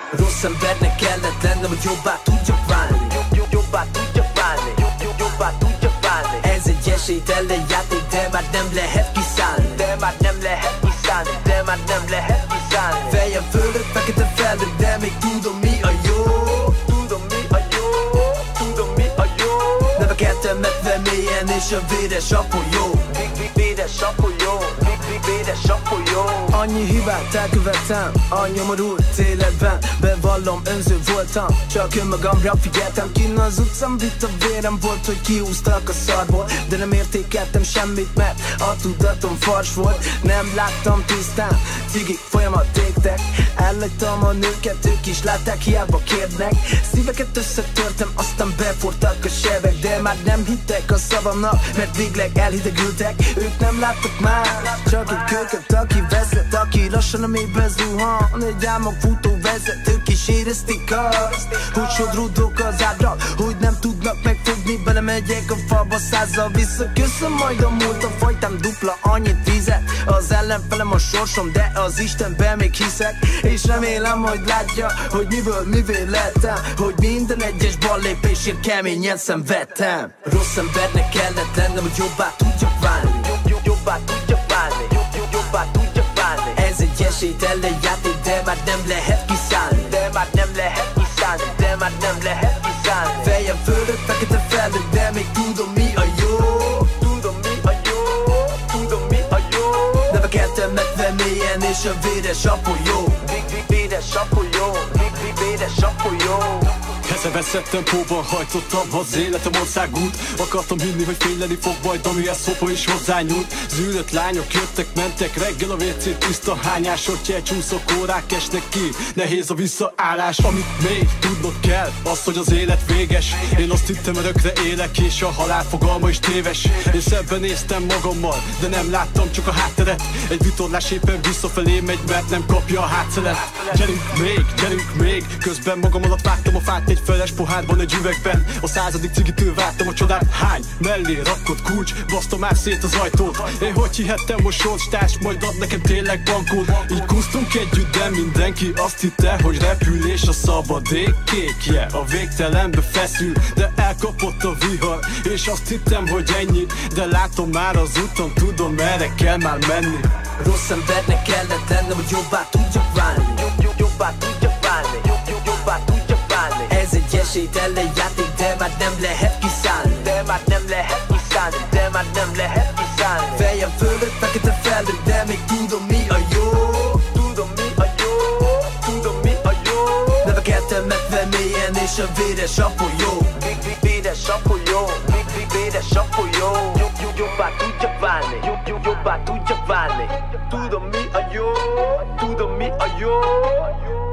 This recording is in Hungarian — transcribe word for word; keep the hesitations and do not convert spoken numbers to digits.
Rossz embernek kellett lennem, hogy jobbá tudjak válni. Jobbá tudjak válni, jobbá tudjak válni. Ez egy esélytelen játék, de már nem lehet kiszállni. De már nem lehet kiszállni, de már nem lehet kiszállni. Fejem fölött, fekete felnőtt, de még tudom mi a jó. Tudom mi a jó, tudom mi a jó. Nevekedtem medve mélyen és a véres apolyó. Véres apolyó, véres apolyó. Annyi hibát elkövettem a nyomorult életben. Bevallom, önző voltam, csak önmagamra figyeltem. Kinn az utcán vita vérem volt, hogy kihúztak a szarból. De nem értékeltem semmit, mert a tudatom fars volt. Nem láttam tisztán, cigik folyamat égtek. Elhagytam a nőket, ők is látták, hiába kérdnek. Szíveket összetörtem, aztán befortak a sebek. De már nem hittek a szavamnak, mert végleg elhidegültek. Ők nem láttak már, csak egy köket, aki vezet, aki lassan a mélybe zuhan. Egy álmok futó vezet, ők is érezték azt, hogy sodródok az ábra, hogy nem tudnak megfogni. Belemegyek a falba százzal, visszaköszön majd a múlt. A fajtám dupla annyit vizet, az ellenfelem a sorsom, de az Istenben még hiszek. És remélem, hogy látja, hogy miből mivé lettem, hogy minden egyes ballépésért keményen szenvedtem. Rossz embernek kellett lennem, hogy jobbá tudjak válni. Jobbá tudjak válni, jobbá tudjak válni. Ez egy esélytelen játék, de már nem lehet kiszállni. De már nem lehet kiszállni, de már nem lehet kiszállni. Fejem fölött, fekete felnőtt, de még tudom mi a jó. Tudom mi a jó, tudom mi a jó. Nevekedtem medve mélyen és a véres apolyó. Véres apolyó, véres apolyó. Eszeveszett tempóban hajtottam az életem országút. Akartam hinni, hogy fényleni fog majd, amihez Hopa is hozzányúlt. Zűrött lányok jöttek, mentek, reggel a vé cé tiszta hányás. Ott elcsúszok, órák esnek ki, nehéz a visszaállás. Amit még tudnod kell, az, hogy az élet véges. Én azt hittem, örökre élek, és a halál fogalma is téves. Én szemben néztem magammal, de nem láttam csak a hátteret. Egy vitorlás éppen visszafelé megy, mert nem kapja a hátszelet. Gyerünk még, gyerünk még, közben magam alatt vágtam a fát egy feles pohárban, egy üvegben. A századik cigitől vártam a csodát. Hány mellé rakott kulcs, baszta már szét az ajtót. Én hogy hihettem, hogy sorstárs majd ad nekem tényleg bankót. Így kusztunk együtt, de mindenki azt hitte, hogy repülés a szabadék kékje. A végtelenbe feszül, de elkapott a vihar, és azt hittem, hogy ennyi. De látom már az úton, tudom merre kell már menni. Rossz embernek kellett lennem, hogy jobbá tudjak válni. Jobbá tudjak válni, jobbá tudjak válni. Ez egy esélytelen játék, de már nem lehet kiszállni. De már nem lehet kiszállni, de már nem lehet kiszállni. Fejem fölött, fekete felnőtt, de még tudom mi a jó. Tudom mi a jó, tudom mi a jó. Nevekedtem medve mélyen és a véres apolyó. Véres apolyó, véres apolyó. Jobbá tudjak válni, jobbá tudjak válni. Tudom mi a jó, tudom mi a jó.